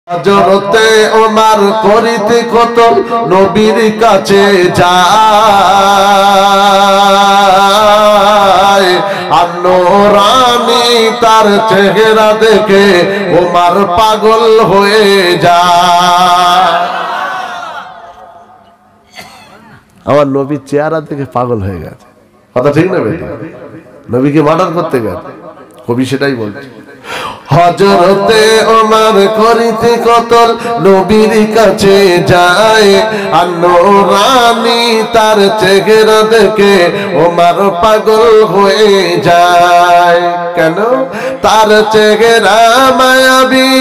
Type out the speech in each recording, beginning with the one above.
হযরতে ওমর করিতে কতল নবীর কাছে যায় আর নূরানী তার চেহারা দেখে ওমর পাগল হয়ে যায়। আমার নবীর চেহারা দেখে পাগল হয়ে গেছে, কথা ঠিক না বেটা? নবীকে মার্ডার করতে গেছে, কবি সেটাই বলছে। হযরতে ওমর করিতে কতল নবীর কাছে যায় আর নূরানী তার চেহারা দেখে ওমর পাগল হয়ে যায়। কেন? তার চেহারা মায়াবী,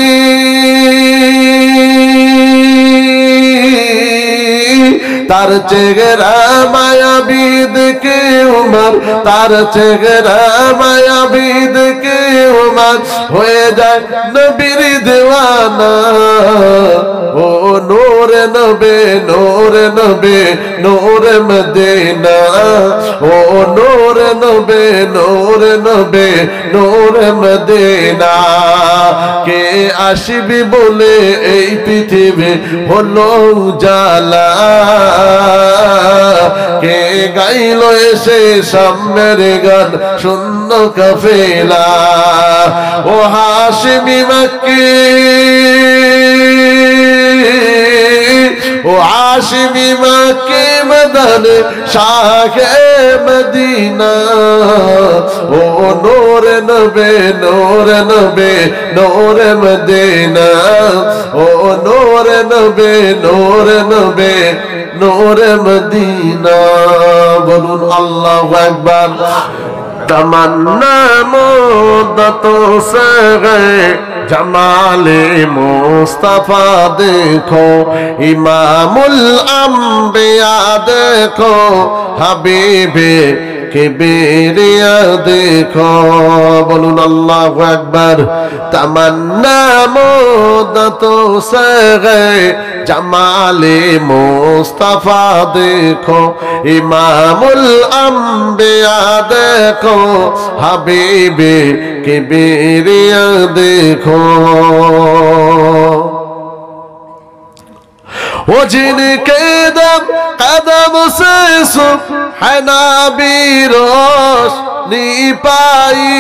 তার চেহারা মায়াবী দেখে ওমর, তার চেহারা মায়াবী দেখে ওমর হয়ে যায় নবীর দেওয়ানা। ও নূরে নবে, নূরে নবে, নূরে মদিনা, ও নূরে নবে, নূরে নবে, নূরে মদিনা। কে আসবি বলে এই পৃথিবী হলো জালা, কে গাইল এসে সামনের গান শূন্য কাফেলা। ও হাশিমি মক্কি, ও হাশিমি মক্কি মদনে শাহে মদিনা, ও নূরে নবে, নূরে নবে, নূরে মদিনা, ও নূরে নবে, নূরে নবে, নূরে মদিনা। বলুন আল্লাহু আকবার। तमन्ना मुद्दतों से गए जमाले मुस्तफा देखो, इमामुल अंबिया देखो, हबीबे किबरिया देखो। बोलून अल्लाहु अकबर। तमन्ना मुद्दतों से गए जमाले मुस्तफा देखो, इमामुल अंबिया देखो, हबीबे किबरिया देखो। वो जिनके दम कदम से सुब्हाना भी रोशनी पाई,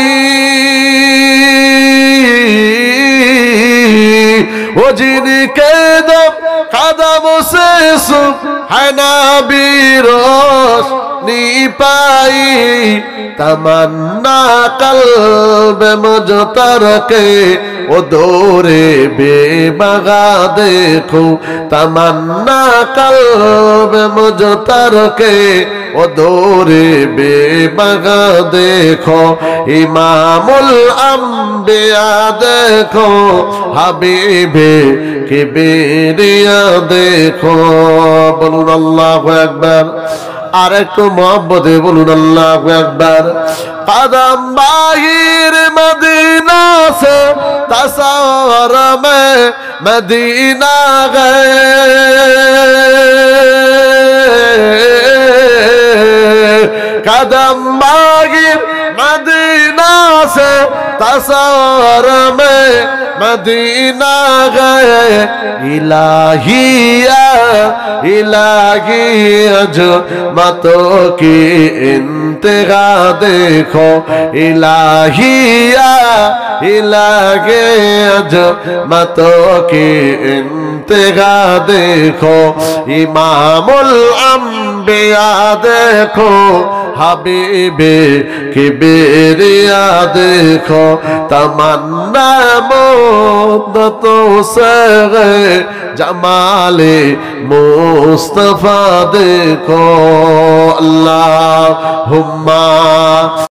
वो जिनके दम कदम से सुब्हाना भी रोशनी पाई, तमन्ना कल्ब मुजतर के ओ दौरे बेबगा देखो, तमन्ना कल्ब मुजतर के ओ दौरे बेबगा देखो, इमामुल अंबिया देखो, हबीबे किबरिया देखो। बोलून अल्लाहु अकबर। আর একটু মোহাম্মদে বলুন আল্লাহু আকবার। कदम बाहिर मदीना से तसव्वुर में मदीना गए, कदम बाहिर मदीना से तसव्वुर में मदीना गए, इलाहिया इलाही अजमतों की इंतहा देखो, इलाहिया इलाही अजमतों की इंतहा देखो, इमामुल अंबिया देखो, हबीबे किबरिया देखो, तमन्ना मुद्दतों से गए जमाले मुस्तफा देखो। अल्लाहुम्मा